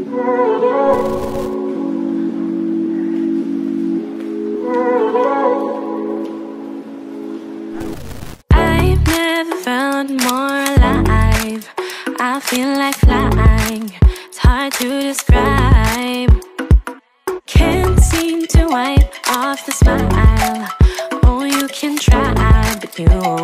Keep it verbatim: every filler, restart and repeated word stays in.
I've never felt more alive. I feel like flying. It's hard to describe. Can't seem to wipe off the smile. Oh, you can try, but you